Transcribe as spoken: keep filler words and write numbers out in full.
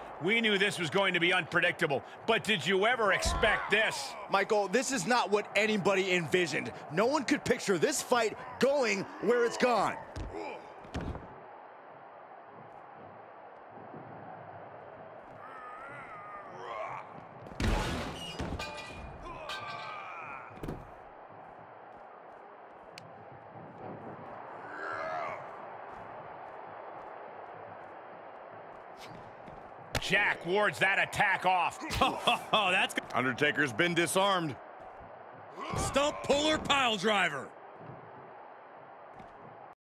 We knew this was going to be unpredictable, but did you ever expect this? Michael, this is not what anybody envisioned. No one could picture this fight going where it's gone. Jack wards that attack off. Oh, that's good. Undertaker's been disarmed. Stump puller pile driver.